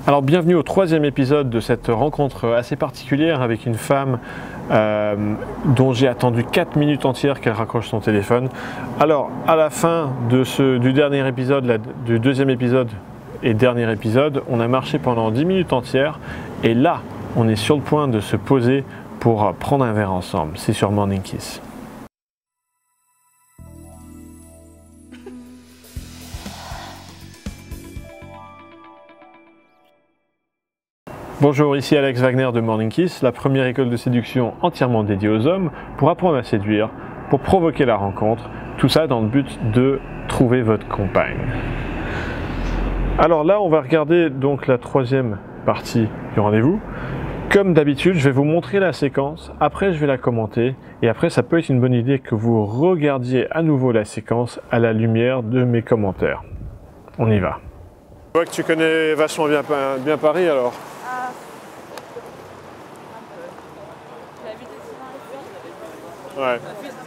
Alors bienvenue au troisième épisode de cette rencontre assez particulière avec une femme dont j'ai attendu 4 minutes entières qu'elle raccroche son téléphone. Alors à la fin du dernier épisode, du deuxième épisode et dernier épisode, on a marché pendant 10 minutes entières et là on est sur le point de se poser pour prendre un verre ensemble. C'est sur Morning Kiss. Bonjour, ici Alex Wagner de Morning Kiss, la première école de séduction entièrement dédiée aux hommes pour apprendre à séduire, pour provoquer la rencontre, tout ça dans le but de trouver votre compagne. Alors là, on va regarder donc la troisième partie du rendez-vous. Comme d'habitude, je vais vous montrer la séquence, après je vais la commenter et après ça peut être une bonne idée que vous regardiez à nouveau la séquence à la lumière de mes commentaires. On y va. Je vois que tu connais vachement bien Paris alors. Ouais. J'ai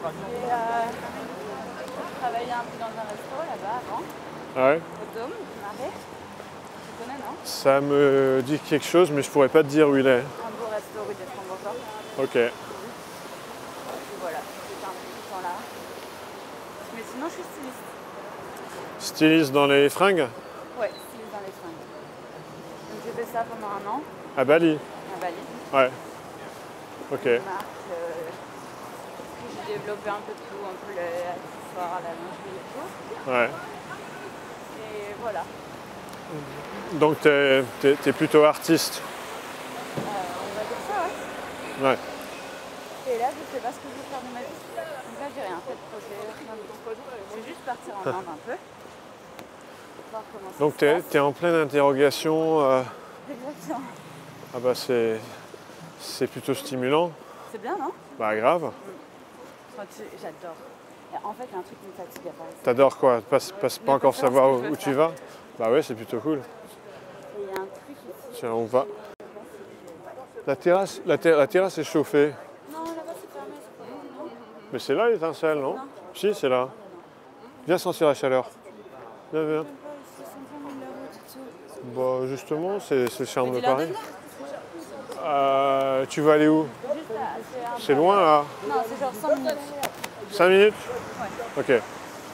travaillé un peu dans un resto là-bas avant. Ouais. Au Dôme, du Marais. Tu connais, non? Ça me dit quelque chose, mais je pourrais pas te dire où il est. Un beau resto rue des Francs-Bourgeois. Ok. Et voilà, j'étais un peu tout le temps là. Mais sinon, je suis styliste. Styliste dans les fringues? Ouais, styliste dans les fringues. Donc j'ai fait ça pendant un an. À Bali? À Bali. Ouais. Ok. Une marque, j'ai développé un peu tout, un peu l'accessoire, la lingerie et tout. Ouais. Et voilà. Donc t'es plutôt artiste? On va dire ça, ouais. Ouais. Et là, je sais pas ce que je vais faire de ma vie. Donc là, j'ai rien fait de projet, rien de projet. Je vais juste partir en Inde un peu. Voir comment ça Donc se passe. t'es en pleine interrogation. Exactement. Ah bah c'est plutôt stimulant. C'est bien, non? Bah grave. J'adore. En fait, il y a un truc qui me fatigue à Paris. T'adores quoi? Pas encore savoir ce que je veux où tu faire. vas? Bah ouais, c'est plutôt cool. Et il y a un truc ici. Tiens, on va. La terrasse est chauffée. Non, là-bas, c'est fermé, c'est pas bon, non? Mais c'est là l'étincelle, non? Non. Si, c'est là. Viens sentir la chaleur. Viens, viens. Même pas ici, 120 000 € tout ça. Bah justement, c'est le charme de Dis-leur de Paris. venir. Tu vas aller où? Juste là, C'est loin là? Non, c'est genre 100 minutes. 5 minutes? Ouais. Ok. Et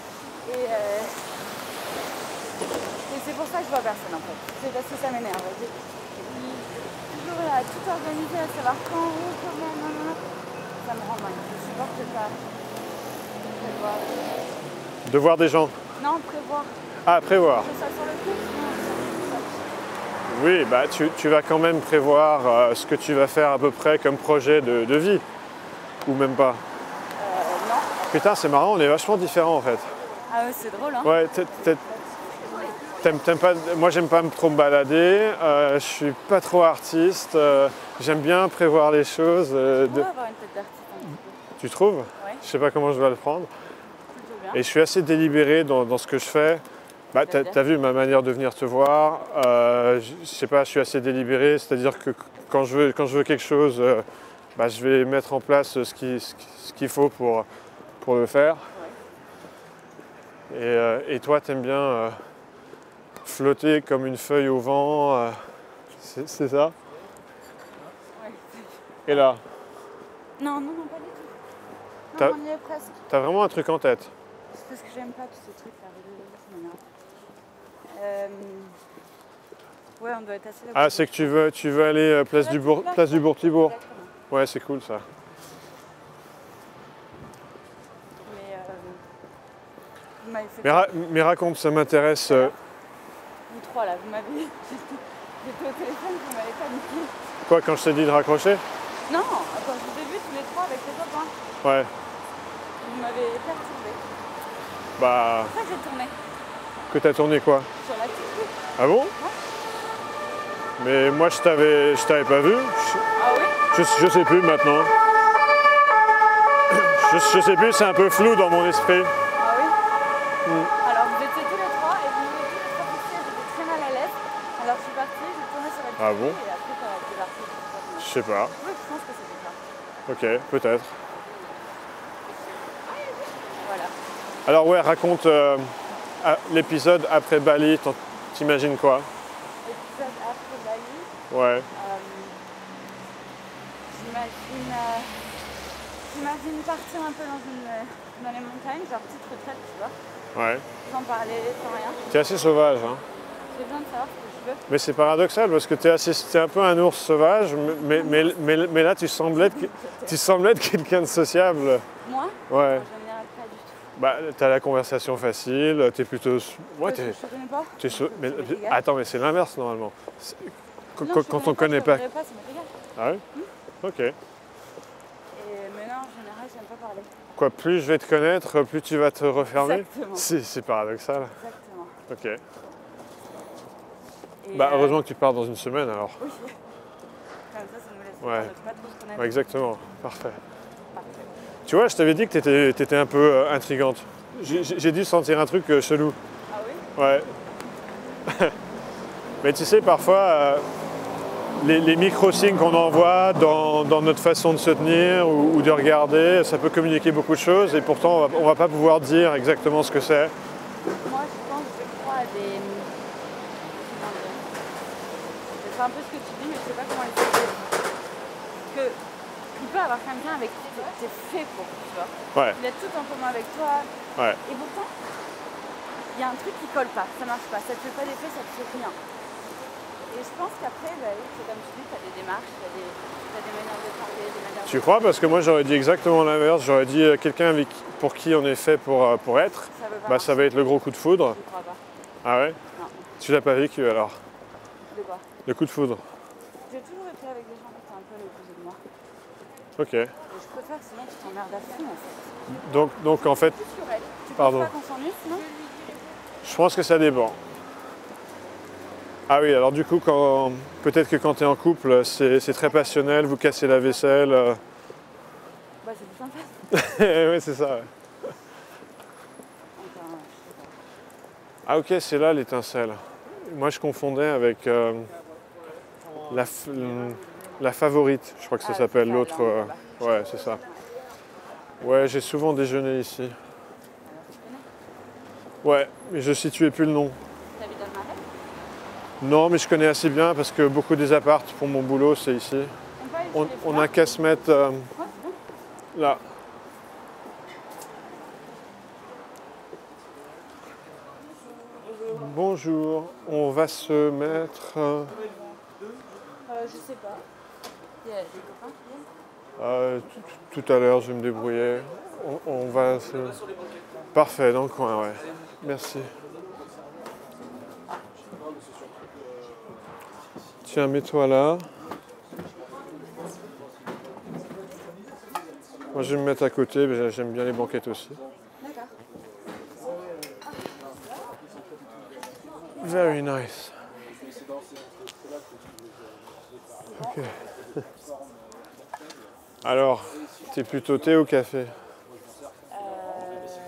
c'est pour ça que je vois personne en fait. C'est parce que ça m'énerve. Toujours là, tout organisé, à savoir quand, où, comment, non. Ça me rend dingue. Je supporte pas prévoir. De voir des gens? Non, prévoir. Ah, prévoir. Je fais ça sur le coup. Oui, bah tu vas quand même prévoir ce que tu vas faire à peu près comme projet de vie. Ou même pas? Non. Putain, c'est marrant, on est vachement différents en fait. Ah ouais, c'est drôle, hein. Ouais, t'aimes pas. Moi, j'aime pas trop me balader. Je suis pas trop artiste. J'aime bien prévoir les choses. On va avoir une tête d'artiste un petit peu. Tu trouves? Ouais. Je sais pas comment je vais le prendre. Plutôt bien. Et je suis assez délibéré dans ce que je fais. Bah, t'as vu ma manière de venir te voir. Je sais pas, je suis assez délibéré. C'est-à-dire que quand je veux quelque chose, bah, je vais mettre en place ce qu'il faut pour le faire. Ouais. Et toi, t'aimes bien flotter comme une feuille au vent. C'est ça? Ouais. Et là, Non, pas du tout. T'as- Non, on y est presque. t'as vraiment un truc en tête. C'est parce que j'aime pas tous ces trucs là. Ça m'énerve. Ouais, on doit être assez là. Ah, c'est que tu veux aller place du Bourg-Tibourg. Exactement. Ouais, c'est cool ça. Mais vous m'avez fait Mais raconte, ça m'intéresse. vous trois là, vous m'avez. J'étais au téléphone, vous m'avez pas niqué. Quoi, quand je t'ai dit de raccrocher? Non, quand je vous ai vu tous les trois avec les copains, Ouais. vous m'avez perturbé. Bah, C'est pour ça que j'ai tourné. que t'as tourné quoi? Sur la petite rue. Ah bon? Mais moi, je t'avais pas vu. Ah oui? Je sais plus maintenant. Je sais plus, c'est un peu flou dans mon esprit. Ah oui? Alors vous étiez tous les trois et vous m'avez tous les trois fixés, j'étais très mal à l'aise. Alors je suis partie, j'ai tourné sur la petite Ah rue bon? et après t'as débarqué. Je sais pas. Oui, je pense que c'était ça. Ok, peut-être. Voilà. Alors ouais, raconte l'épisode après Bali. T'imagines quoi? L'épisode après que Bali. Ouais. J'imagine partir un peu dans les montagnes, genre petite retraite, tu vois. Ouais. Sans parler, sans rien. T'es assez sauvage, hein. J'ai besoin de savoir ce que je veux. Mais c'est paradoxal parce que t'es un peu un ours sauvage, mais là tu sembles être quelqu'un de sociable. Moi? Ouais. En général, pas du tout. Bah, t'as la conversation facile, t'es plutôt. Ouais, Je te connais pas. Mais, Ça m'est égal. attends, mais c'est l'inverse normalement. Non, Quand on connaît pas. Je te connais pas, ça m'est égal. Ah oui. Ok. Mais non, en général, j'aime pas parler. Quoi, plus je vais te connaître, plus tu vas te refermer. Exactement. C'est paradoxal. Exactement. Ok. Et, Bah, heureusement que tu pars dans une semaine alors. Oui. Comme ça nous laisse le Ouais. temps de pas trop se connaître. Ouais, exactement. Parfait. Parfait. Tu vois, je t'avais dit que t'étais un peu intrigante. J'ai dû sentir un truc chelou. Ah oui? Ouais. Mais tu sais, parfois, les micro-signes qu'on envoie dans notre façon de se tenir ou de regarder, ça peut communiquer beaucoup de choses et pourtant, on va pas pouvoir dire exactement ce que c'est. Moi, je crois à des... Comment dire? C'est un peu ce que tu dis, mais je sais pas comment l'expliquer. Que il peut y avoir quelqu'un avec qui t'es fait pour, tu vois. Ouais, Il a tout en commun avec toi. ouais. Et pourtant, il y a un truc qui colle pas, ça marche pas, ça te fait pas d'effet, ça te fait rien. Et je pense qu'après, bah, oui, c'est comme tu dis, tu as des démarches, tu as des manières de parler, des manières Tu crois? Parce que moi, j'aurais dit exactement l'inverse. J'aurais dit quelqu'un pour qui on est fait pour être, Ça veut pas bah, ça va être le gros coup de foudre. Je crois pas. Ah ouais? Non. Tu l'as pas vécu alors? De quoi? Le coup de foudre. J'ai toujours été avec des gens qui étaient un peu l'opposé de moi. Ok. Et je préfère, sinon tu t'emmerdes à fond en fait. Donc en fait, Plus sur elle. Tu Pardon. penses pas qu'on s'ennuie sinon? je pense que ça dépend. Ah oui, alors du coup, peut-être que quand tu es en couple, c'est très passionnel, vous cassez la vaisselle. Bah c'est plus sympa. Oui, c'est ça. Ouais. Enfin, je sais pas. Ah ok, c'est là l'étincelle. Moi, je confondais avec la favorite, je crois que ça Ah, s'appelle c'est ça, l'autre. là, Ouais, c'est ça. Ouais, j'ai souvent déjeuné ici. Alors, tu connais? Ouais, mais je ne situais plus le nom. T'habites dans le Marais? Non, mais je connais assez bien parce que beaucoup des apparts pour mon boulot, c'est ici. On peut aller chez les On fleurs? n'a qu'à se mettre Ouais, c'est bon. là. Bonjour, on va se mettre. Je sais pas. Il y a des copains qui viennent? Tout à l'heure, je vais me débrouiller. On va se... Parfait, dans le coin, ouais. Merci. Tiens, mets-toi là. Moi, je vais me mettre à côté, mais j'aime bien les banquettes aussi. D'accord. Very nice. Ok. Alors, t'es plutôt thé ou café? Je sais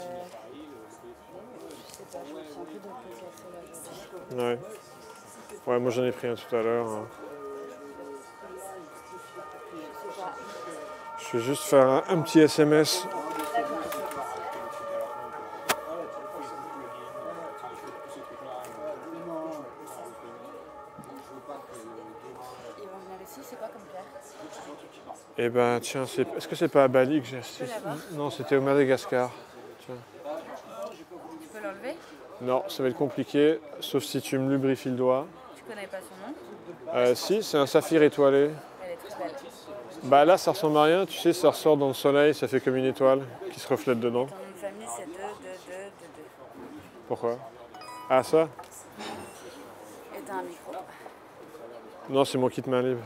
pas, je me sens plus de café là. Ouais. Ouais, moi j'en ai pris un tout à l'heure. Hein. Je sais pas. Je vais juste faire un petit SMS. Ils vont venir ici, c'est quoi comme pierre? Eh ben tiens, est-ce que c'est pas à Bali que j'ai acheté? Non, c'était au Madagascar. Tiens. Tu peux l'enlever? Non, ça va être compliqué, sauf si tu me lubrifies le doigt. Tu connais pas son nom? Si, c'est un saphir étoilé. Elle est très belle. Bah là, ça ressemble à rien, tu sais, ça ressort dans le soleil, ça fait comme une étoile qui se reflète dedans. Ton nom de famille c'est 2, 2, 2, 2, 2. Pourquoi? Ah, ça? Et t'as un micro. Non, c'est mon kit main libre.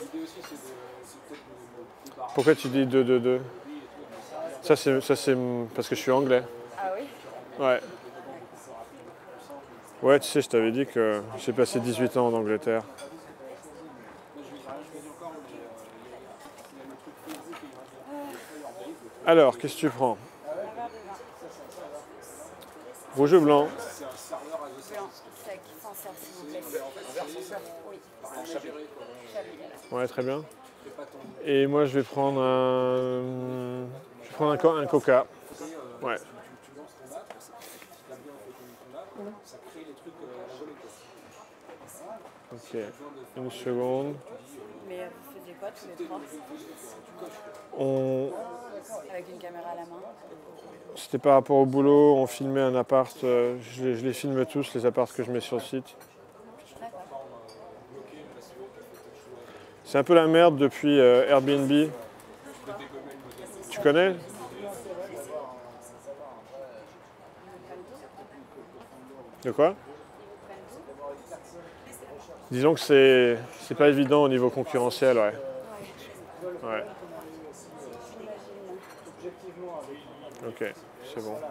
Pourquoi tu dis 2, 2, 2? Ça, c'est parce que je suis anglais. Ah oui? Ouais. Ouais, tu sais, je t'avais dit que j'ai passé 18 ans en Angleterre. Alors, qu'est-ce que tu prends? Rouge ou blanc? Blanc, sec, sans serre s'il vous plaît. Oui. Chablis. Ouais, très bien. Et moi, je vais prendre un coca. Ouais. Ok, une seconde. Mais vous faisiez quoi tous les trois? On... Avec une caméra à la main? C'était par rapport au boulot, on filmait un appart, je les filme tous, les apparts que je mets sur le site. D'accord. C'est un peu la merde depuis Airbnb. Tu connais? De quoi? Disons que c'est pas évident au niveau concurrentiel, ouais. Ouais. Ok, c'est bon.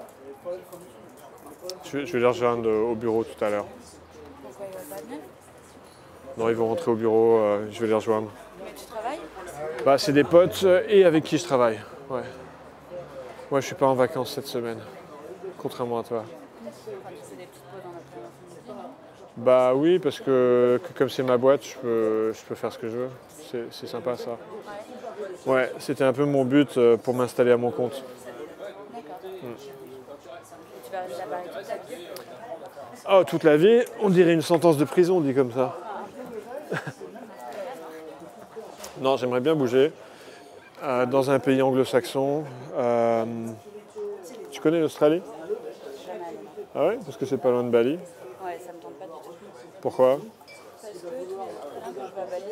Je vais les rejoindre au bureau tout à l'heure. Pourquoi il va pas venir? Non, ils vont rentrer au bureau, je vais les rejoindre. Mais tu travailles? Bah, c'est des potes et avec qui je travaille. Ouais. Moi, je suis pas en vacances cette semaine, contrairement à toi. Enfin, tu fais des petites pauses en après-midi, non? Bah oui, parce que comme c'est ma boîte, je peux faire ce que je veux. C'est sympa ça. Ouais, c'était un peu mon but pour m'installer à mon compte. D'accord. Et tu vas rester à Paris toute ta vie? Oh, toute la vie, on dirait une sentence de prison, dit comme ça. Non, j'aimerais bien bouger dans un pays anglo-saxon. Tu connais l'Australie? Jamais allé, non. Ah ouais? Parce que c'est pas loin de Bali. Ouais, ça me tente pas du tout. Pourquoi? Parce que tu es très bien que je vais à Bali,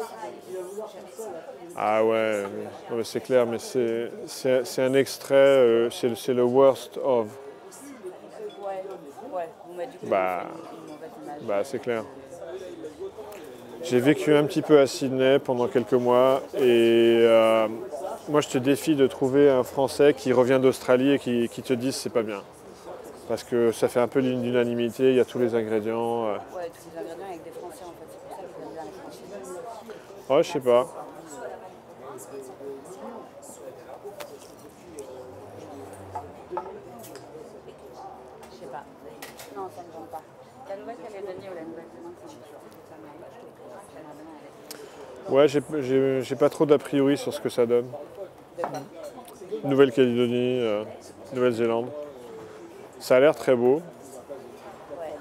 Ah ouais, non, mais c'est clair, mais c'est un extrait, c'est le worst of. Ouais, bon, bah, du coup, Bah, une mauvaise image. bah c'est clair. J'ai vécu un petit peu à Sydney pendant quelques mois et moi je te défie de trouver un Français qui revient d'Australie et qui te dise c'est pas bien. Parce que ça fait un peu l'unanimité, il y a tous les ingrédients. Ouais, tous les ingrédients avec des Français en fait, c'est pour ça que j'aime bien les Français. Ouais, je sais pas. Je sais pas. Non, ça me tente pas. La Nouvelle-Calédonie ou la Nouvelle-Zélande, c'est toujours ça, mais j'aimerais bien aller. Ouais, j'ai pas trop d'a priori sur ce que ça donne. De quoi? Nouvelle-Calédonie, Nouvelle-Zélande. Ça a l'air très beau. Ouais.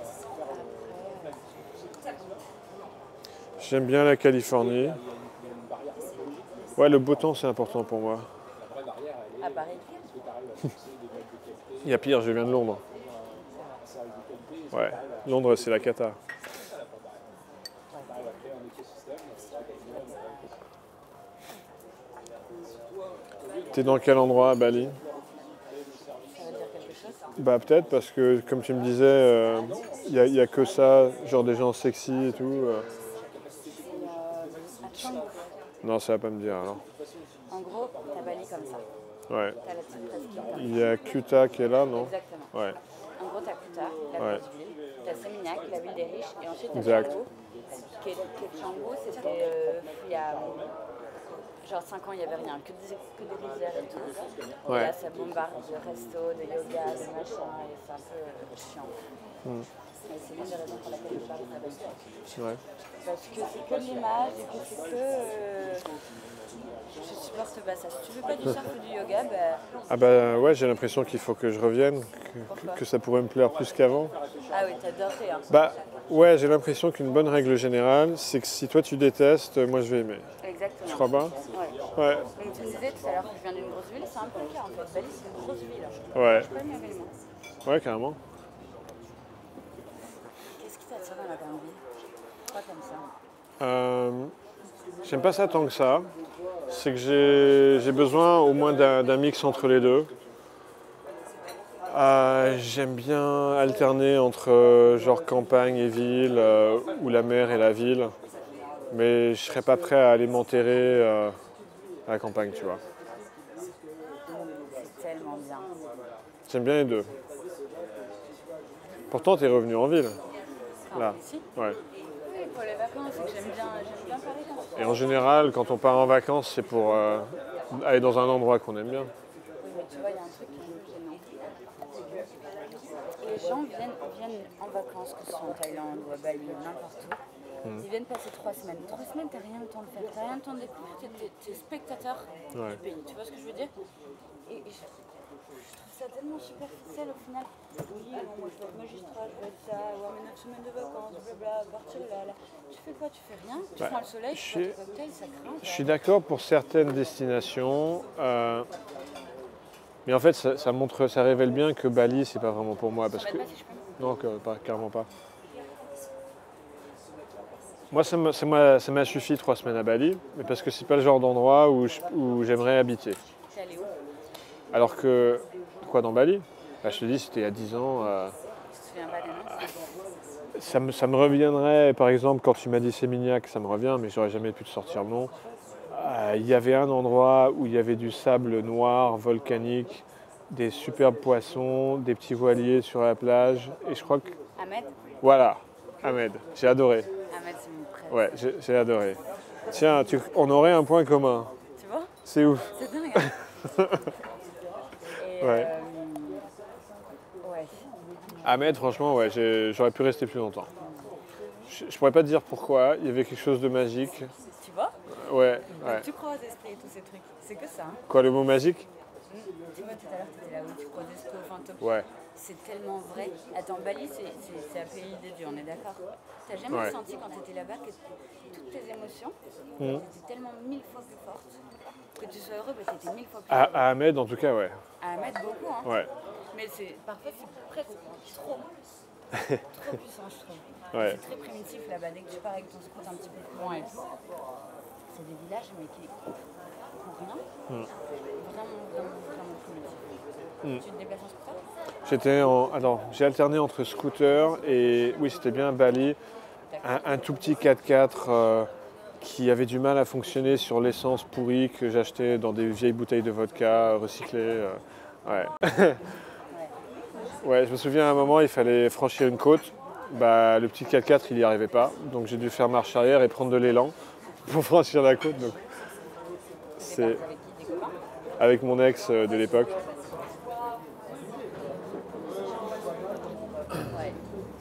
J'aime bien la Californie. Ouais, le beau temps c'est important pour moi. À Paris. Il y a pire, je viens de Londres. Ouais, Londres c'est la cata. T'es dans quel endroit à Bali? Ça veut dire quelque chose? Bah peut-être parce que comme tu me disais, il y a que ça, genre des gens sexy et tout. À Canggu. Non, ça va pas me dire alors. En gros, t'as Bali comme ça. Ouais. T'as la petite presqu'île comme Il y a Kuta qui est là, non? Exactement. Ouais. En gros, t'as Kuta, la Ouais. grosse ville. T'as Seminyak, la ville des riches. Et ensuite, t'as Exact. Canggu. Qui est Canggu, c'était il y a genre 5 ans, il n'y avait rien, que des rizières et tout. Ouais. Et là, ça bombarde de resto, de yoga, de machin, et c'est un peu chiant. Et c'est l'une des raisons pour laquelle je parle de Bali. Ouais. Parce que c'est que de l'image et que c'est que. Je supporte pas ça. Si tu veux pas du surf ou du yoga, bah. Ah bah ouais, j'ai l'impression qu'il faut que je revienne, que ça pourrait me plaire plus qu'avant. Ah oui, t'adorerais, hein. Bah ouais, j'ai l'impression qu'une bonne règle générale, c'est que si toi tu détestes, moi je vais aimer. Exactement. Tu crois pas? Ouais. Ouais. Comme tu disais tout à l'heure que je viens d'une grosse ville, c'est un peu le cas en fait. Bali, c'est une grosse ville. Ouais. Je peux mieux avec moi. Ouais, carrément. Qu'est-ce qui t'attire dans la grande ville? Pas comme ça. J'aime pas ça tant que ça. C'est que j'ai besoin au moins d'un mix entre les deux. J'aime bien alterner entre genre campagne et ville, ou la mer et la ville. Mais je serais pas prêt à aller m'enterrer à la campagne, tu vois. C'est tellement bien. J'aime bien les deux. Pourtant, t'es revenu en ville. Là. Ici? Ouais. Oui, pour les vacances, c'est que j'aime bien Paris quand même. Et en général, quand on part en vacances, c'est pour aller dans un endroit qu'on aime bien. Oui, mais tu vois, il y a un truc qui est un peu gênant. C'est que les gens viennent en vacances, que ce soit en Thaïlande ou à Bali ou n'importe où. Ils viennent passer 3 semaines. 3 semaines, t'as rien le temps de faire, t'as rien le temps de découvrir, t'es spectateur Ouais. du pays. Tu vois ce que je veux dire? Et ça tellement superficiel au final. Oui, bon, moi je vais être magistrat, je vais être ça, avoir mes 9 semaines de vacances, blabla, partir là. Tu fais quoi? Tu fais rien? Tu prends le soleil, tu bois ton cocktail, ça craint. Je suis d'accord pour certaines destinations, mais en fait ça révèle bien que Bali c'est pas vraiment pour moi parce que Pas si je peux. non, carrément pas. Moi ça m'a suffi 3 semaines à Bali, mais parce que c'est pas le genre d'endroit où j'aimerais habiter. T'es allé où? Alors que quoi dans Bali? Bah, je te dis c'était il y a 10 ans. Tu te souviens pas des noms? Ça me reviendrait, par exemple, quand tu m'as dit Sémignac, ça me revient, mais j'aurais jamais pu te sortir le nom. Il y avait un endroit où il y avait du sable noir, volcanique, des superbes poissons, des petits voiliers sur la plage, et je crois que... Ahmed? Voilà, Ahmed, j'ai adoré. Ahmed, c'est mon prêtre. Ouais, j'ai adoré. Tiens, on aurait un point commun. Tu vois? C'est ouf. C'est dingue. Hein. Et, Ouais. Ouais. Ahmed, franchement, ouais, j'aurais pu rester plus longtemps. Je pourrais pas te dire pourquoi, il y avait quelque chose de magique. Tu vois? Ouais, ouais. Tu crois aux esprits et tous ces trucs. C'est que ça. Hein. Quoi, le mot magique? Dis-moi tout à l'heure, tu étais là où tu crois aux esprits, aux fantômes. Ouais. C'est tellement vrai. Attends, Bali, c'est un pays de Dieu, on est d'accord? T'as jamais Ouais. senti quand t'étais là-bas que toutes tes émotions étaient tellement 1000 fois plus fortes? Que tu sois heureux, bah, t'étais 1000 fois plus heureux. À Ahmed, en tout cas, ouais. À Ahmed, beaucoup, hein. Ouais. Mais parfois, c'est presque trop puissant, je trouve. Ouais. C'est très primitif là-bas. Dès que tu pars avec ton scout un petit peu plus loin et tout, c'est des villages, mais qui pour rien. Vraiment primitif. Tu te déplaces en scooter? Attends, j'ai alterné entre scooter et... Oui, c'était bien Bali. Un tout petit 4x4 qui avait du mal à fonctionner sur l'essence pourrie que j'achetais dans des vieilles bouteilles de vodka recyclées. Ouais. Ouais, je me souviens à un moment, il fallait franchir une côte. Bah, le petit 4x4, il n'y arrivait pas. Donc j'ai dû faire marche arrière et prendre de l'élan pour franchir la côte. Donc, c'est Avec qui? Des copains? avec mon ex de l'époque. Ouais.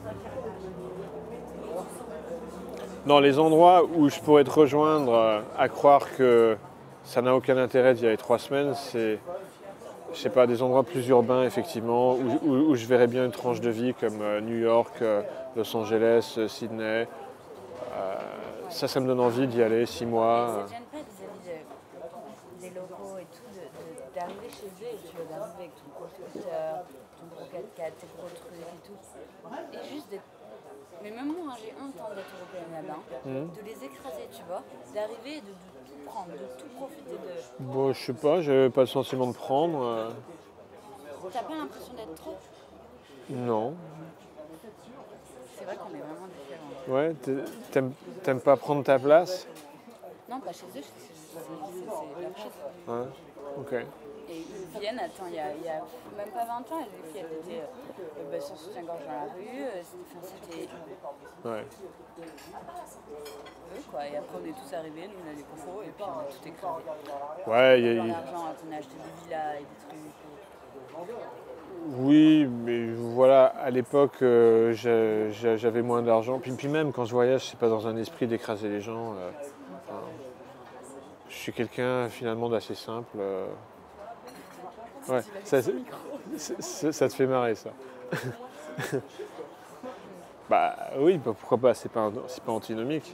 Dans les endroits où je pourrais te rejoindre à croire que ça n'a aucun intérêt d'y aller 3 semaines, c'est, je sais pas, des endroits plus urbains effectivement, où je verrais bien une tranche de vie comme New York, Los Angeles, Sydney. Ça me donne envie d'y aller 6 mois. Ça ne te gêne pas vis-à-vis des locaux et tout, d'arriver chez eux et tu vas d'arriver avec ton gros scooter, ton gros 4x4, tes gros trucs et tout. Et juste d'être. Mais même moi, hein, j'ai honte d'être européenne là-bas, de les écraser, tu vois, d'arriver et de tout prendre, de tout profiter de. Bon, je sais pas, j'avais pas le sentiment de prendre. T'as pas l'impression d'être trop? Non. C'est vrai qu'on est vraiment différents. Ouais, t'aimes pas prendre ta place? Non, pas chez eux, c'est leur chose. Ouais, ok. Et ils viennent, attends, il y a même pas 20 ans, les filles elles étaient sans soutien-gorge dans la rue, c'était Ouais. eux quoi. Et après on est tous arrivés, nous on a des cofos et puis on a tout écrasé. Ouais, Dans l'argent, on a acheté des villas et des trucs. Oui, mais voilà, à l'époque, j'avais moins d'argent. Puis même quand je voyage, c'est pas dans un esprit d'écraser les gens. Enfin, je suis quelqu'un finalement d'assez simple. Ouais, ça te fait marrer ça. Bah oui, bah, pourquoi pas, c'est pas antinomique.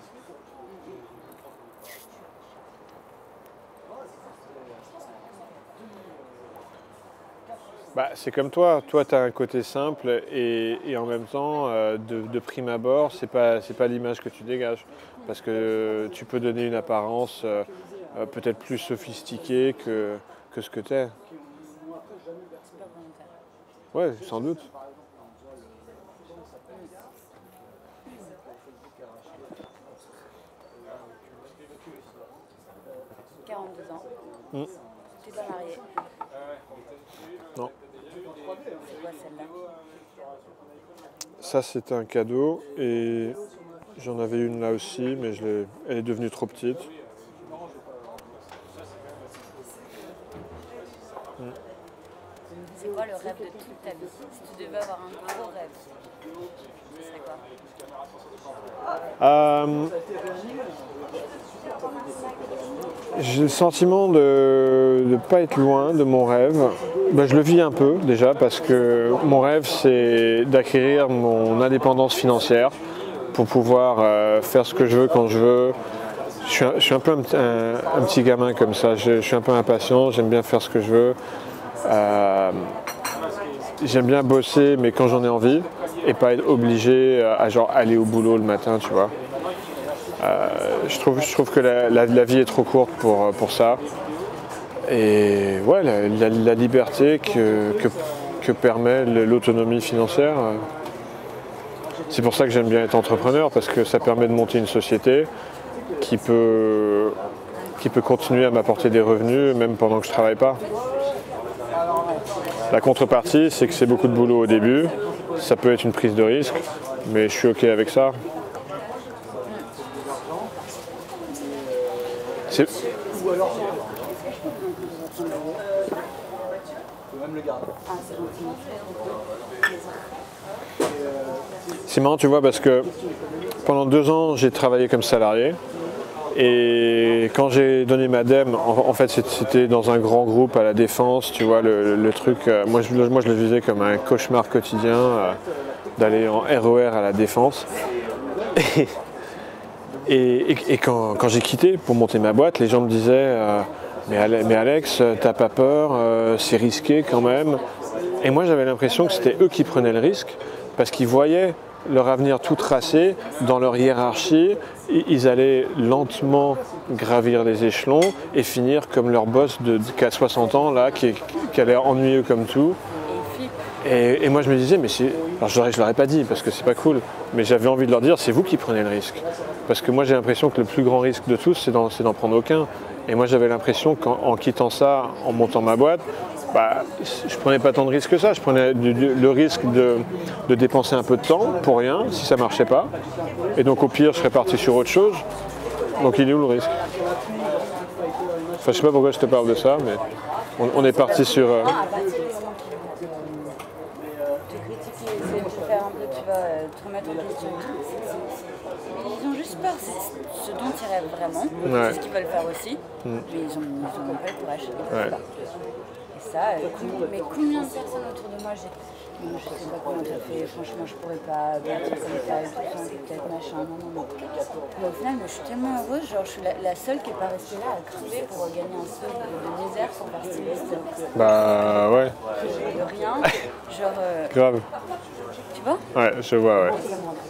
Bah, c'est comme toi tu as un côté simple et en même temps, de prime abord, c'est pas l'image que tu dégages. Parce que tu peux donner une apparence peut-être plus sophistiquée que ce que tu es. C'est pas volontaire. Ouais, sans doute. Mmh. 42 ans. Tu t'es pas marié. Non. C'est quoi celle-là? Ça, c'était un cadeau et j'en avais une là aussi, mais elle est devenue trop petite. C'est quoi le rêve de toute ta vie? Si tu devais avoir un gros rêve, ce serait quoi? J'ai le sentiment de ne pas être loin de mon rêve. Je le vis un peu déjà parce que mon rêve c'est d'acquérir mon indépendance financière pour pouvoir faire ce que je veux quand je veux. Je suis un peu un petit gamin comme ça, je suis un peu impatient, j'aime bien faire ce que je veux. J'aime bien bosser mais quand j'en ai envie et pas être obligé à genre aller au boulot le matin, tu vois. Je trouve que la vie est trop courte pour ça. Et ouais, la liberté que permet l'autonomie financière. C'est pour ça que j'aime bien être entrepreneur, parce que ça permet de monter une société qui peut continuer à m'apporter des revenus, même pendant que je ne travaille pas. La contrepartie, c'est que c'est beaucoup de boulot au début. Ça peut être une prise de risque, mais je suis OK avec ça. C'est marrant, tu vois, parce que pendant 2 ans, j'ai travaillé comme salarié. Et quand j'ai donné ma DEM, en fait, c'était dans un grand groupe à la Défense, tu vois, le truc. Moi, je le vivais comme un cauchemar quotidien d'aller en RER à la Défense. Et quand j'ai quitté pour monter ma boîte, les gens me disaient mais Alex, t'as pas peur, c'est risqué quand même. Et moi j'avais l'impression que c'était eux qui prenaient le risque parce qu'ils voyaient leur avenir tout tracé dans leur hiérarchie. Ils allaient lentement gravir les échelons et finir comme leur boss qui a 60 ans là, qui a l'air ennuyeux comme tout. Et moi je me disais, mais alors je leur ai pas dit parce que c'est pas cool, mais j'avais envie de leur dire, c'est vous qui prenez le risque. Parce que moi j'ai l'impression que le plus grand risque de tous, c'est d'en prendre aucun. Et moi j'avais l'impression qu'en quittant ça, en montant ma boîte, je prenais pas tant de risques que ça. Je prenais le risque de dépenser un peu de temps pour rien, si ça marchait pas. Et donc au pire, je serais parti sur autre chose. Donc il est où le risque? Enfin, je sais pas pourquoi je te parle de ça, mais on est parti sur... te remettre en question. Ils ont juste peur, c'est ce dont ils rêvent vraiment, c'est ce qu'ils veulent faire aussi, mais ils ont pas le courage de faire ça. Et ça, mais combien de personnes autour de moi, je sais pas comment ça fait, franchement je pourrais pas battre comme ça, et tout ça, peut-être machin, non. Mais au final, je suis tellement heureuse, genre je suis la seule qui est pas restée là à crever pour gagner un peu de misère pour faire styliste. Bah ouais. De rien, genre... Grave. Tu vois? Ouais, je vois, ouais.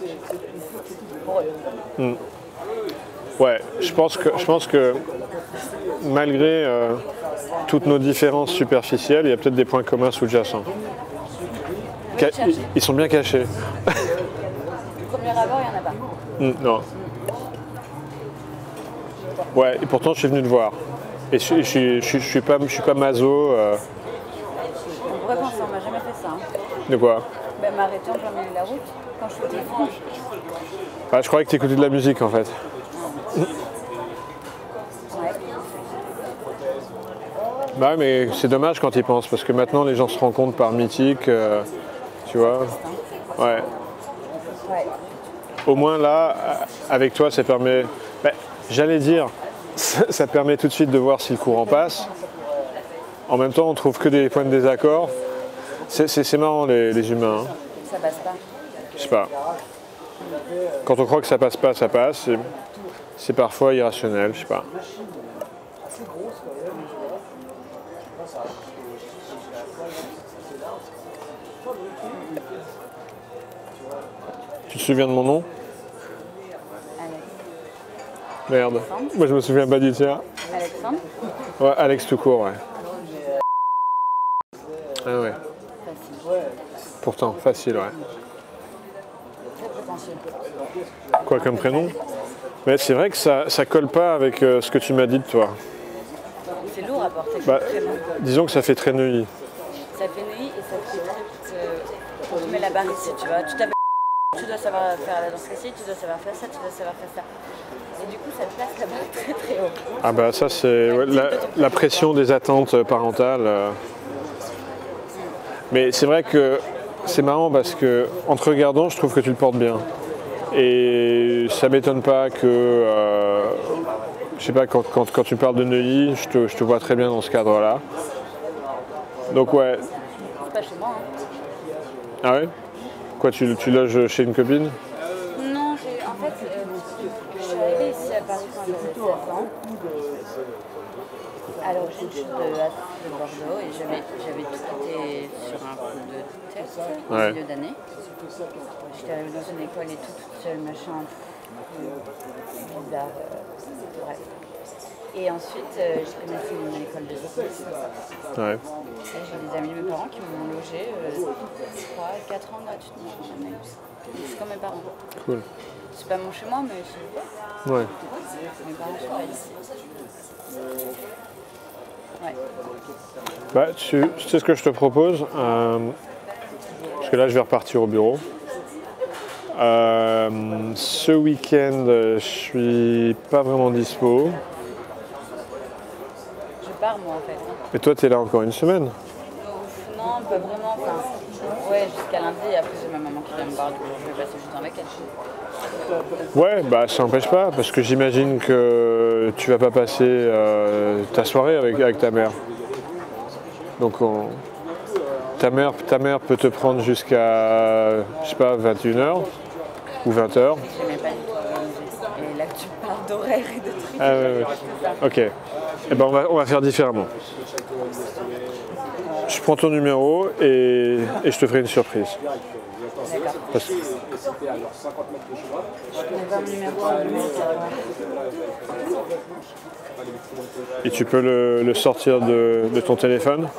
Ouais, je pense que malgré toutes nos différences superficielles, il y a peut-être des points communs sous-jacents. Ils sont bien cachés. Au premier abord, il n'y en a pas. Non. Ouais, et pourtant je suis venu te voir. Et je suis pas maso. On pourrait penser, on m'a jamais fait ça. De quoi? M'arrêter en plein milieu de la route quand je fais des franges. Je croyais que tu écoutais de la musique en fait. Ouais. Mais c'est dommage quand ils pensent parce que maintenant les gens se rencontrent par mythique, tu vois. Ouais. Au moins là, avec toi, ça permet. J'allais dire, ça permet tout de suite de voir si le courant passe. En même temps, on trouve que des points de désaccord. C'est marrant les humains. Hein. Ça passe pas. Je sais pas. Quand on croit que ça passe pas, ça passe. C'est parfois irrationnel, je sais pas. Tu te souviens de mon nom? Alex. Merde. Moi je me souviens pas du tien. Alexandre? Ouais, Alex tout court, ouais. Ah ouais. Facile. Pourtant, facile, ouais. Très potentiel. Quoi comme prénom? Mais c'est vrai que ça colle pas avec ce que tu m'as dit de toi. C'est lourd à porter. Disons que ça fait très neuilly. Ça fait neuilly et ça fait très... On te met la barre ici, tu vois. Tu dois savoir faire la danse ici, tu dois savoir faire ça, tu dois savoir faire ça. Et du coup, ça te place la barre très très haut. Ah bah ça c'est la pression des attentes parentales. Mais c'est vrai que c'est marrant parce que en te regardant, je trouve que tu le portes bien. Et ça m'étonne pas que je sais pas, quand tu parles de Neuilly, je te vois très bien dans ce cadre-là. Donc ouais. C'est pas chez moi. Hein. Ah ouais? Quoi, tu loges chez une copine? Non, en fait, je suis arrivée ici à Paris quand j'avais 16 ans. À l'origine, je suis de Bordeaux et j'avais tout quitté sur un coup de tête au milieu d'année. J'étais arrivée dans une école et toute seule, machin, bizarre, bref. Et ensuite, j'ai commencé une école de business. Ouais. Et j'ai des amis de mes parents qui m'ont logé 3-4 ans gratuitement. C'est comme mes parents. Cool. C'est pas mon chez moi, mais c'est Ouais. mes parents sont pas ici. Ouais. Bah, tu sais ce que je te propose, parce que là je vais repartir au bureau. Ce week-end, je suis pas vraiment dispo. Je pars moi en fait. Et toi, t'es là encore une semaine? Non, pas vraiment. Enfin, ouais, jusqu'à lundi. Et après, j'ai ma maman qui vient me voir. Du coup, je vais passer juste avec elle. Ouais, bah ça n'empêche pas, parce que j'imagine que tu vas pas passer ta soirée avec ta mère. Donc ta mère peut te prendre jusqu'à, je sais pas, 21h ou 20h. Je n'aimais pas du tout organiser. Et là, tu parles d'horaire et de trucs. Ah ouais. Ok. Eh ben on va faire différemment. Je prends ton numéro et je te ferai une surprise. D'accord. Parce que- Je connais pas mon numéro. Et tu peux le sortir de ton téléphone?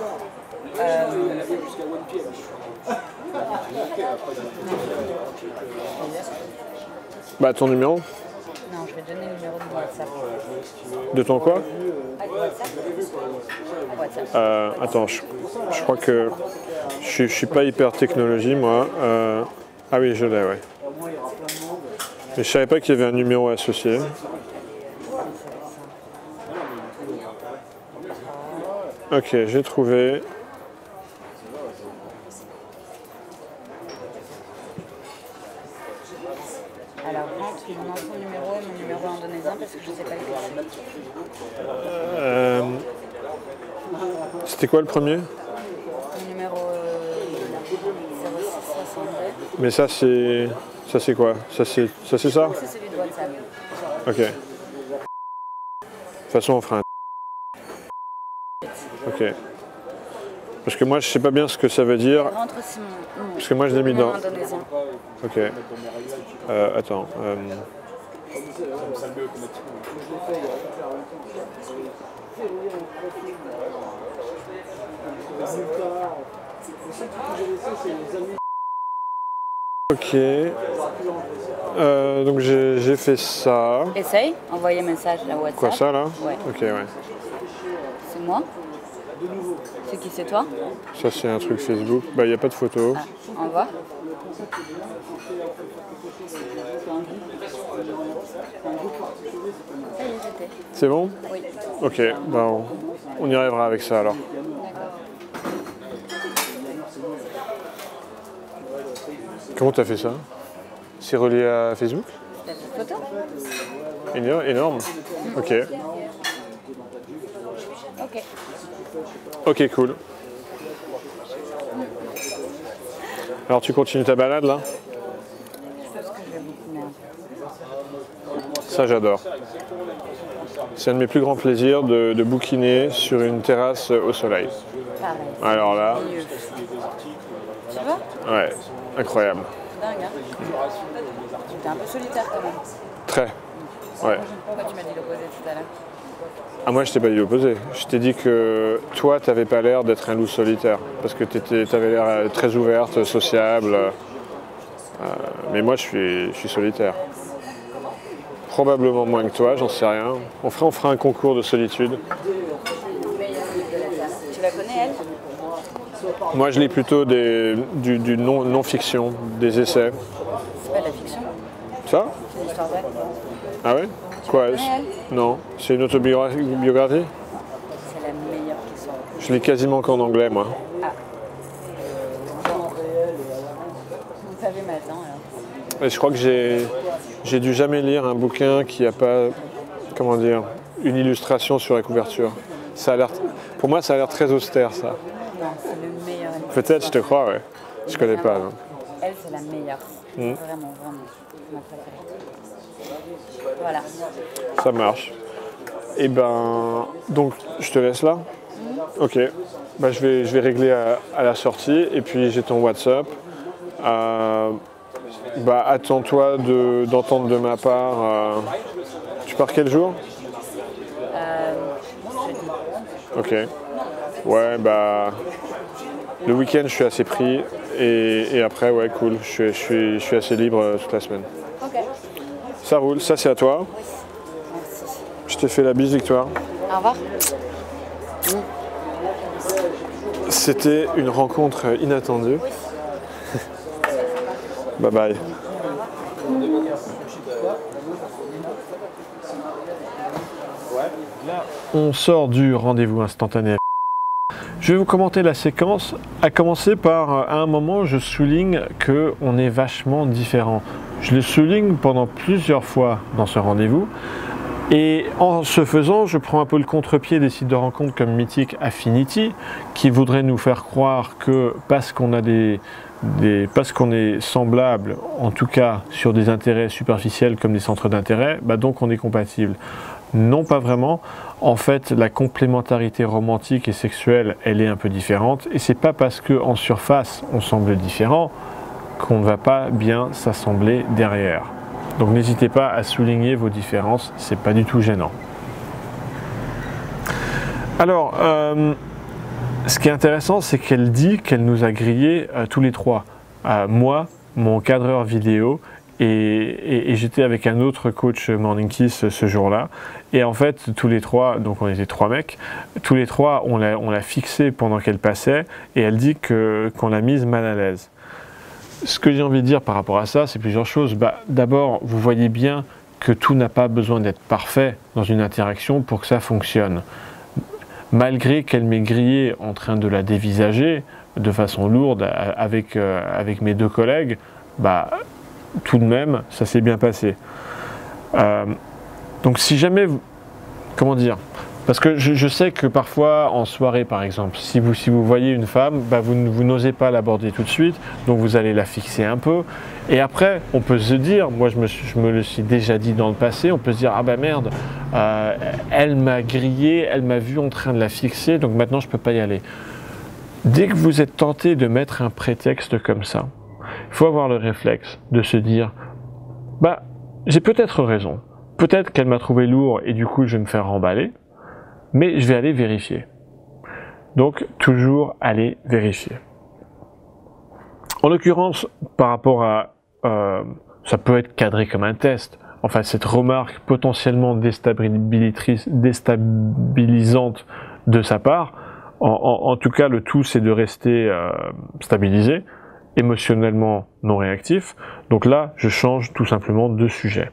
Bah ton numéro? Non, je vais donner le numéro de mon WhatsApp. De ton quoi? WhatsApp. Attends, je crois que je suis pas hyper technologie moi. Ah oui, je l'ai, ouais. Mais je savais pas qu'il y avait un numéro associé. Ok, j'ai trouvé. Alors, rentre mon ancien numéro et mon numéro indonésien parce que je sais pas les C'était quoi le premier? Mon numéro 0662. Mais ça c'est quoi? Ça c'est ça? C'est celui de WhatsApp. Ok. De toute façon on fera un. Ok. Parce que moi je sais pas bien ce que ça veut dire. Rentre aussi mon Parce que moi je l'ai mis numéro dans. indonésien. Ok. Attends. Ok. Donc j'ai fait ça. Essaye, envoyer message à WhatsApp. Quoi ça là? Ouais. Ok, ouais. C'est moi. C'est qui, c'est toi? Ça c'est un truc Facebook. Bah il n'y a pas de photo. Ah, envoie. Ça y est, j'étais. C'est bon? Oui. Ok, bah on y arrivera avec ça alors. Comment t'as fait ça? C'est relié à Facebook? T'as cette photo? Énorme. Ok. Ok. Ok, cool. Alors tu continues ta balade là? Je pense que je vais bouquiner un peu. Ça j'adore. C'est un de mes plus grands plaisirs de bouquiner sur une terrasse au soleil. Pareil. Alors là, Mieux. Tu vois? ouais, incroyable. C'est dingue, hein? T'es un peu solitaire quand même. Très. Ouais. Pourquoi tu m'as dit l'opposé tout à l'heure? Ah moi je t'ai pas dit l'opposé. Je t'ai dit que toi t'avais pas l'air d'être un loup solitaire. Parce que t'avais l'air très ouverte, sociable. Mais moi je suis solitaire. Probablement moins que toi, j'en sais rien. On fera un concours de solitude. Tu la connais, elle? Moi je lis plutôt du non-fiction, des essais. C'est pas de la fiction, Ça? c'est l'histoire vraie. Ah ouais? Quoi? connais, Non. C'est une autobiographie? C'est la meilleure qui soit. Je lis quasiment qu'en anglais moi. Vous savez maintenant, alors. Et je crois que j'ai dû jamais lire un bouquin qui a pas, comment dire, une illustration sur la couverture. Ça a l'air, pour moi, ça a l'air très austère, ça. Non, c'est le meilleur. Peut-être, je te crois, ouais. Je connais pas. Non. Elle, c'est la meilleure. Vraiment, vraiment. Ma préférée. Voilà. Ça marche. Et ben, donc, je te laisse là. Ok. Bah, je vais régler à la sortie. Et puis, j'ai ton WhatsApp. Bah, attends-toi d'entendre de ma part. Tu pars quel jour? Jeudi. Ok. Ouais, bah. Le week-end, je suis assez pris. Et après, ouais, cool. Je suis assez libre toute la semaine. Ok. Ça roule. Ça, c'est à toi. Oui. Merci. Je te fais la bise, Victoire. Au revoir. C'était une rencontre inattendue. Bye bye. Là, on sort du rendez-vous instantané. Je vais vous commenter la séquence, à commencer par, à un moment, je souligne qu'on est vachement différents. Je le souligne pendant plusieurs fois dans ce rendez-vous. Et en ce faisant, je prends un peu le contre-pied des sites de rencontres comme Mythic Affinity, qui voudraient nous faire croire que parce qu'on a parce qu'on est semblable, en tout cas sur des intérêts superficiels comme des centres d'intérêt, bah donc on est compatible. Non, pas vraiment. En fait, la complémentarité romantique et sexuelle, elle est un peu différente. Et c'est pas parce qu'en surface, on semble différent qu'on ne va pas bien s'assembler derrière. Donc n'hésitez pas à souligner vos différences, c'est pas du tout gênant. Alors, ce qui est intéressant, c'est qu'elle dit qu'elle nous a grillés tous les trois. Moi, mon cadreur vidéo, et j'étais avec un autre coach Morning Kiss ce jour-là. Et en fait, tous les trois, donc on était trois mecs, tous les trois, on l'a fixé pendant qu'elle passait, et elle dit qu'on l'a mise mal à l'aise. Ce que j'ai envie de dire par rapport à ça, c'est plusieurs choses. D'abord, vous voyez bien que tout n'a pas besoin d'être parfait dans une interaction pour que ça fonctionne. Malgré qu'elle m'ait grillé en train de la dévisager de façon lourde avec mes deux collègues, tout de même, ça s'est bien passé. Donc si jamais vous... Comment dire ? Parce que je sais que parfois, en soirée par exemple, si vous voyez une femme, vous n'osez pas l'aborder tout de suite, donc vous allez la fixer un peu. Et après, on peut se dire, moi je me le suis déjà dit dans le passé, on peut se dire, ah bah merde, elle m'a grillé, elle m'a vu en train de la fixer, donc maintenant je ne peux pas y aller. Dès que vous êtes tenté de mettre un prétexte comme ça, il faut avoir le réflexe de se dire, j'ai peut-être raison, peut-être qu'elle m'a trouvé lourd et du coup je vais me faire remballer, mais je vais aller vérifier. Donc, toujours aller vérifier. En l'occurrence, par rapport à... ça peut être cadré comme un test. Enfin, cette remarque potentiellement déstabilisante de sa part. En tout cas, le tout, c'est de rester stabilisé, émotionnellement non réactif. Donc là, je change tout simplement de sujet.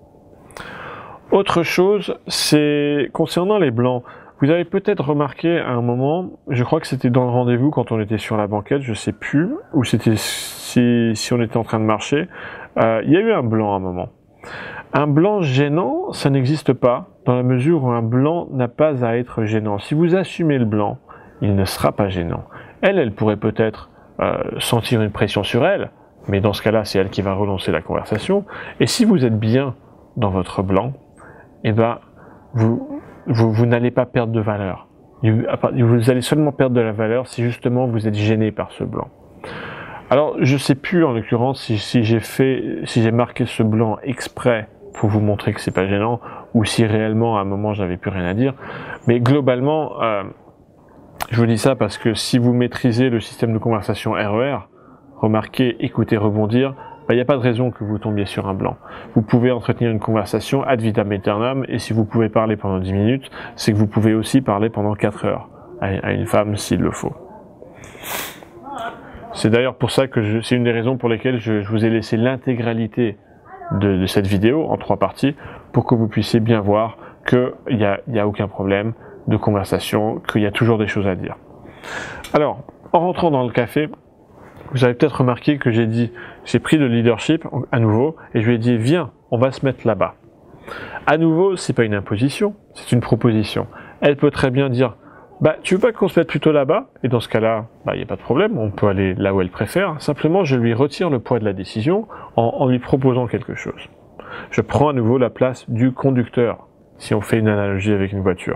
Autre chose, c'est concernant les blancs. Vous avez peut-être remarqué à un moment, je crois que c'était dans le rendez-vous quand on était sur la banquette, je sais plus, ou c'était si on était en train de marcher, il y a eu un blanc à un moment. Un blanc gênant, ça n'existe pas, dans la mesure où un blanc n'a pas à être gênant. Si vous assumez le blanc, il ne sera pas gênant. Elle pourrait peut-être sentir une pression sur elle, mais dans ce cas-là, c'est elle qui va relancer la conversation. Et si vous êtes bien dans votre blanc, vous n'allez pas perdre de valeur. Vous allez seulement perdre de la valeur si justement vous êtes gêné par ce blanc. Alors, je ne sais plus en l'occurrence si j'ai marqué ce blanc exprès pour vous montrer que c'est pas gênant, ou si réellement à un moment j'avais plus rien à dire. Mais globalement, je vous dis ça parce que si vous maîtrisez le système de conversation RER, remarquez, écoutez, rebondir, il n'y a pas de raison que vous tombiez sur un blanc. Vous pouvez entretenir une conversation ad vitam aeternam, et si vous pouvez parler pendant 10 minutes, c'est que vous pouvez aussi parler pendant 4 heures à une femme s'il le faut. C'est d'ailleurs pour ça que c'est une des raisons pour lesquelles je vous ai laissé l'intégralité de cette vidéo en 3 parties, pour que vous puissiez bien voir qu'il n'y a aucun problème de conversation, qu'il y a toujours des choses à dire. Alors, en rentrant dans le café, vous avez peut-être remarqué que j'ai pris le leadership à nouveau, et je lui ai dit, viens, on va se mettre là-bas. À nouveau, c'est pas une imposition, c'est une proposition. Elle peut très bien dire bah, tu veux pas qu'on se mette plutôt là-bas? Et dans ce cas-là, bah, y a pas de problème, on peut aller là où elle préfère. Simplement, je lui retire le poids de la décision en lui proposant quelque chose. Je prends à nouveau la place du conducteur, si on fait une analogie avec une voiture.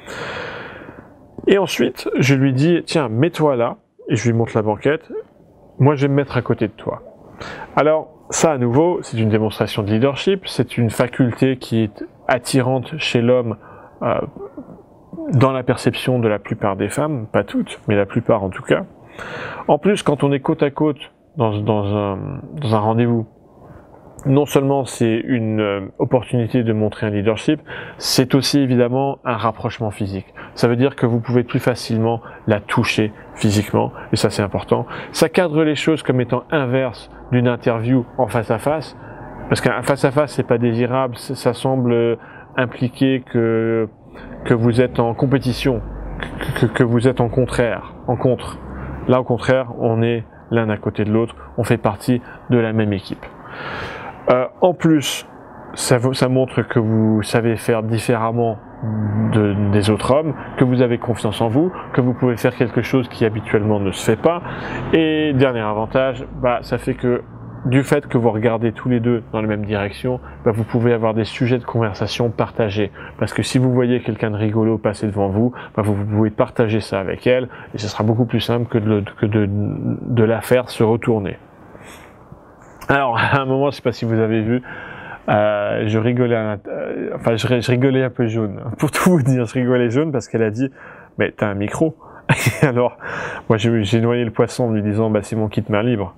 Et ensuite, je lui dis, tiens, mets-toi là, et je lui montre la banquette. Moi, je vais me mettre à côté de toi. Alors, ça, à nouveau, c'est une démonstration de leadership, c'est une faculté qui est attirante chez l'homme, dans la perception de la plupart des femmes, pas toutes, mais la plupart en tout cas. En plus, quand on est côte à côte dans un rendez-vous, non seulement c'est une opportunité de montrer un leadership, c'est aussi évidemment un rapprochement physique. Ça veut dire que vous pouvez plus facilement la toucher physiquement, et ça c'est important. Ça cadre les choses comme étant inverse d'une interview en face à face, parce qu'un face à face c'est pas désirable, ça semble impliquer que vous êtes en compétition, que vous êtes en contre. Là, au contraire, on est l'un à côté de l'autre, on fait partie de la même équipe. En plus, ça montre que vous savez faire différemment des autres hommes, que vous avez confiance en vous, que vous pouvez faire quelque chose qui habituellement ne se fait pas. Et dernier avantage, bah, ça fait que du fait que vous regardez tous les deux dans la même direction, bah, vous pouvez avoir des sujets de conversation partagés. Parce que si vous voyez quelqu'un de rigolo passer devant vous, bah, vous pouvez partager ça avec elle, et ce sera beaucoup plus simple que de la faire se retourner. Alors, à un moment, je sais pas si vous avez vu, je rigolais, je rigolais un peu jaune. Pour tout vous dire, je rigolais jaune parce qu'elle a dit, mais t'as un micro. Alors, moi, j'ai noyé le poisson en lui disant, bah, c'est mon kit main libre.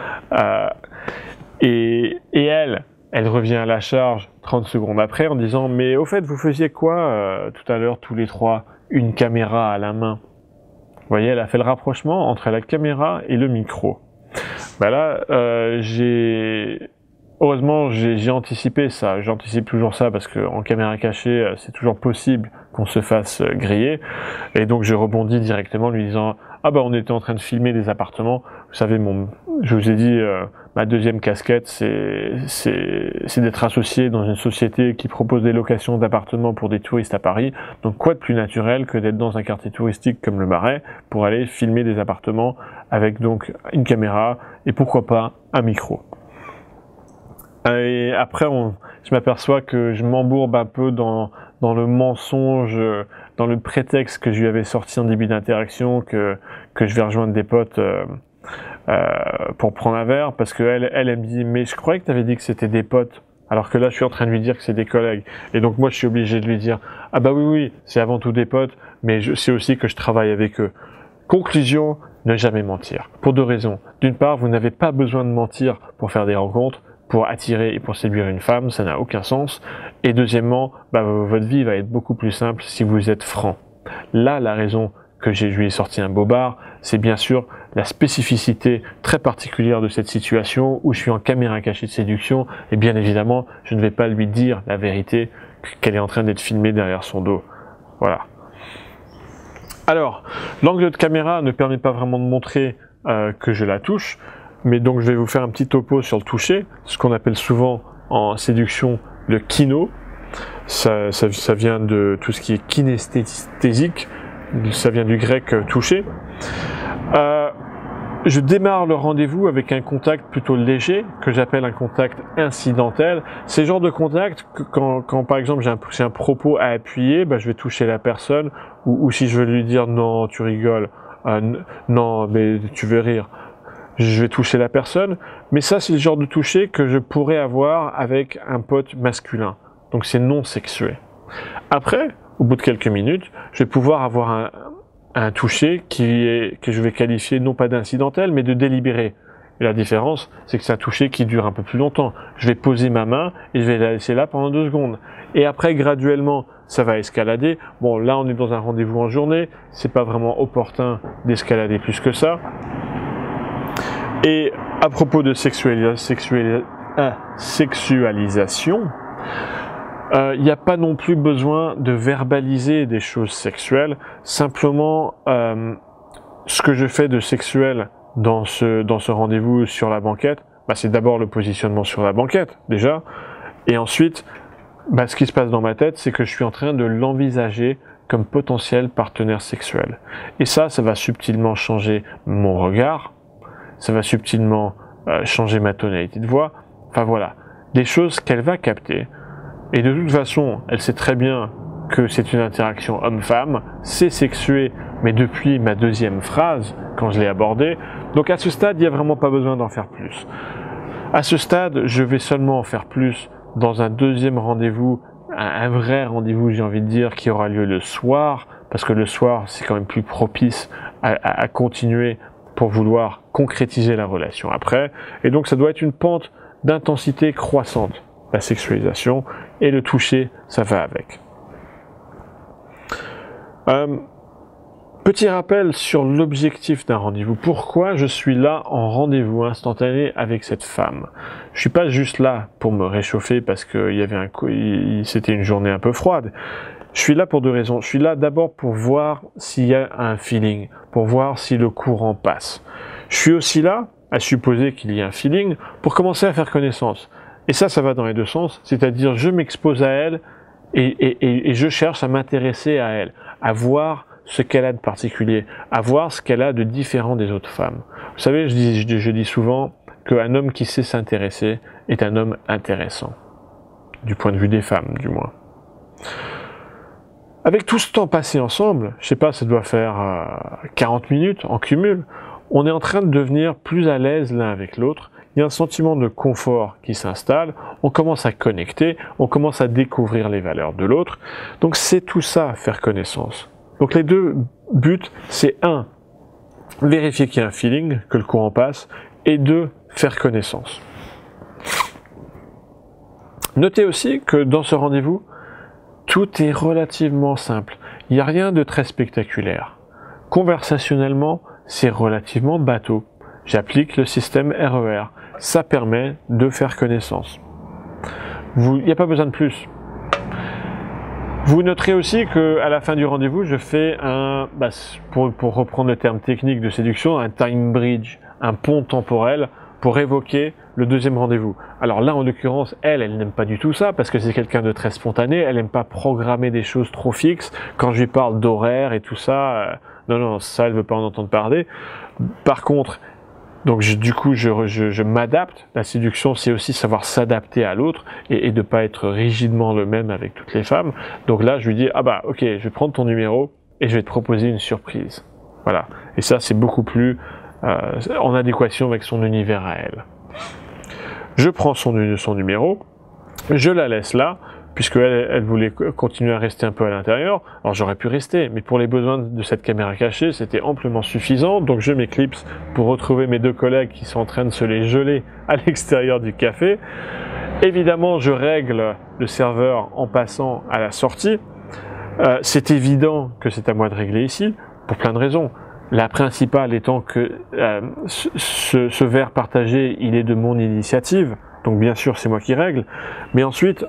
Et elle revient à la charge 30 secondes après en disant, mais au fait, vous faisiez quoi tout à l'heure, tous les trois, une caméra à la main? Vous voyez, elle a fait le rapprochement entre la caméra et le micro. Bah là, heureusement, j'ai anticipé ça. J'anticipe toujours ça parce que en caméra cachée, c'est toujours possible qu'on se fasse griller. Et donc, je rebondis directement en lui disant, ah bah, on était en train de filmer des appartements. Vous savez, je vous ai dit, ma deuxième casquette, c'est d'être associé dans une société qui propose des locations d'appartements pour des touristes à Paris. Donc, quoi de plus naturel que d'être dans un quartier touristique comme le Marais pour aller filmer des appartements avec donc une caméra et pourquoi pas un micro. Et après, je m'aperçois que je m'embourbe un peu dans le mensonge, dans le prétexte que je lui avais sorti en début d'interaction, que je vais rejoindre des potes pour prendre un verre, parce qu'elle me dit « mais je croyais que tu avais dit que c'était des potes ». Alors que là, je suis en train de lui dire que c'est des collègues. Et donc moi, je suis obligé de lui dire « ah bah oui, c'est avant tout des potes, mais c'est aussi que je travaille avec eux ». Conclusion, ne jamais mentir. Pour deux raisons. D'une part, vous n'avez pas besoin de mentir pour faire des rencontres, pour attirer et pour séduire une femme, ça n'a aucun sens. Et deuxièmement, bah, votre vie va être beaucoup plus simple si vous êtes franc. Là, la raison que je lui ai sorti un bobard, c'est bien sûr la spécificité très particulière de cette situation où je suis en caméra cachée de séduction et bien évidemment, je ne vais pas lui dire la vérité qu'elle est en train d'être filmée derrière son dos. Voilà. Alors, l'angle de caméra ne permet pas vraiment de montrer que je la touche, mais donc je vais vous faire un petit topo sur le toucher, ce qu'on appelle souvent en séduction le kino. Ça vient de tout ce qui est kinesthésique, ça vient du grec toucher. Je démarre le rendez-vous avec un contact plutôt léger, que j'appelle un contact incidentel. C'est le genre de contact que quand par exemple j'ai un propos à appuyer, bah, je vais toucher la personne, ou si je veux lui dire non, tu rigoles, non, mais tu veux rire, je vais toucher la personne. Mais ça, c'est le genre de toucher que je pourrais avoir avec un pote masculin. Donc c'est non sexué. Après, au bout de quelques minutes, je vais pouvoir avoir un toucher que je vais qualifier non pas d'incidentel, mais de délibéré. Et la différence, c'est que c'est un toucher qui dure un peu plus longtemps. Je vais poser ma main et je vais la laisser là pendant 2 secondes. Et après, graduellement, ça va escalader. Bon, là, on est dans un rendez-vous en journée. C'est pas vraiment opportun d'escalader plus que ça. Et à propos de sexualisation, il n'y a pas non plus besoin de verbaliser des choses sexuelles. Simplement, ce que je fais de sexuel dans ce rendez-vous sur la banquette, bah, c'est d'abord le positionnement sur la banquette, déjà. Et ensuite, ce qui se passe dans ma tête, c'est que je suis en train de l'envisager comme potentiel partenaire sexuel. Et ça va subtilement changer mon regard, ça va subtilement changer ma tonalité de voix. Enfin voilà, des choses qu'elle va capter. Et de toute façon, elle sait très bien que c'est une interaction homme-femme, c'est sexué, mais depuis ma deuxième phrase, quand je l'ai abordée. Donc à ce stade, il n'y a vraiment pas besoin d'en faire plus. À ce stade, je vais seulement en faire plus dans un deuxième rendez-vous, un vrai rendez-vous, j'ai envie de dire, qui aura lieu le soir, parce que le soir, c'est quand même plus propice à continuer pour vouloir concrétiser la relation après. Et donc, ça doit être une pente d'intensité croissante, la sexualisation, et le toucher, ça va avec. Petit rappel sur l'objectif d'un rendez-vous. Pourquoi je suis là en rendez-vous instantané avec cette femme? Je suis pas juste là pour me réchauffer parce que c'était une journée un peu froide. Je suis là pour deux raisons. Je suis là d'abord pour voir s'il y a un feeling, pour voir si le courant passe. Je suis aussi là, à supposer qu'il y ait un feeling, pour commencer à faire connaissance. Et ça va dans les deux sens, c'est-à-dire je m'expose à elle et je cherche à m'intéresser à elle, à voir ce qu'elle a de particulier, à voir ce qu'elle a de différent des autres femmes. Vous savez, je dis souvent qu'un homme qui sait s'intéresser est un homme intéressant, du point de vue des femmes, du moins. Avec tout ce temps passé ensemble, je sais pas, ça doit faire 40 minutes en cumul, on est en train de devenir plus à l'aise l'un avec l'autre, il y a un sentiment de confort qui s'installe, on commence à connecter, on commence à découvrir les valeurs de l'autre, donc c'est tout ça, faire connaissance. Donc les deux buts, c'est 1, vérifier qu'il y a un feeling, que le courant passe, et 2, faire connaissance. Notez aussi que dans ce rendez-vous, tout est relativement simple. Il n'y a rien de très spectaculaire. Conversationnellement, c'est relativement bateau. J'applique le système RER. Ça permet de faire connaissance. Il n'y a pas besoin de plus. Vous noterez aussi qu'à la fin du rendez-vous, je fais pour reprendre le terme technique de séduction, un time bridge, un pont temporel pour évoquer le deuxième rendez-vous. Alors là, en l'occurrence, elle n'aime pas du tout ça parce que c'est quelqu'un de très spontané, elle n'aime pas programmer des choses trop fixes. Quand je lui parle d'horaire et tout ça, non, ça, elle veut pas en entendre parler. Par contre, donc je m'adapte. La séduction, c'est aussi savoir s'adapter à l'autre et de pas être rigidement le même avec toutes les femmes. Donc là, je lui dis, ok, je vais prendre ton numéro et je vais te proposer une surprise. Voilà. Et ça, c'est beaucoup plus en adéquation avec son univers à elle. Je prends son numéro, je la laisse là, puisqu'elle voulait continuer à rester un peu à l'intérieur. Alors j'aurais pu rester, mais pour les besoins de cette caméra cachée, c'était amplement suffisant. Donc je m'éclipse pour retrouver mes deux collègues qui sont en train de se les geler à l'extérieur du café. Évidemment, je règle le serveur en passant à la sortie. C'est évident que c'est à moi de régler ici, pour plein de raisons. La principale étant que ce verre partagé, il est de mon initiative. Donc bien sûr, c'est moi qui règle. Mais ensuite,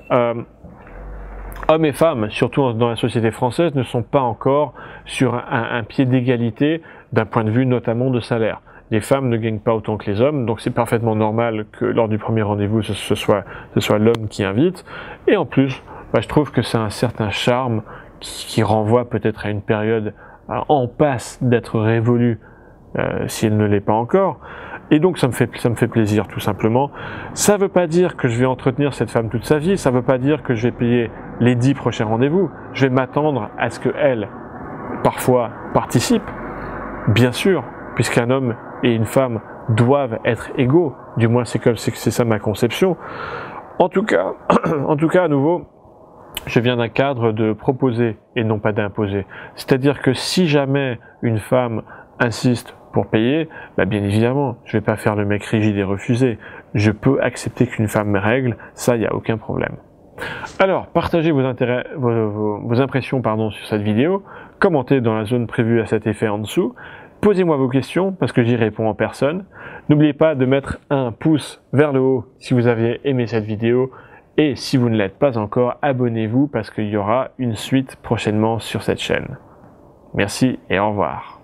hommes et femmes, surtout dans la société française, ne sont pas encore sur un pied d'égalité d'un point de vue notamment de salaire. Les femmes ne gagnent pas autant que les hommes, donc c'est parfaitement normal que lors du premier rendez-vous, ce soit l'homme qui invite. Et en plus, je trouve que c'est un certain charme qui renvoie peut-être à une période en passe d'être révolue si elle ne l'est pas encore. Et donc ça me fait plaisir tout simplement. Ça ne veut pas dire que je vais entretenir cette femme toute sa vie, ça ne veut pas dire que je vais payer les 10 prochains rendez-vous. Je vais m'attendre à ce qu'elle, parfois, participe, bien sûr, puisqu'un homme et une femme doivent être égaux. Du moins c'est ça ma conception. En tout cas, à nouveau, je viens d'un cadre de proposer et non pas d'imposer. C'est-à-dire que si jamais une femme insiste pour payer, bien évidemment, je vais pas faire le mec rigide et refuser. Je peux accepter qu'une femme me règle, ça, il n'y a aucun problème. Alors, partagez vos impressions sur cette vidéo, commentez dans la zone prévue à cet effet en dessous, posez-moi vos questions parce que j'y réponds en personne. N'oubliez pas de mettre un pouce vers le haut si vous avez aimé cette vidéo et si vous ne l'êtes pas encore, abonnez-vous parce qu'il y aura une suite prochainement sur cette chaîne. Merci et au revoir.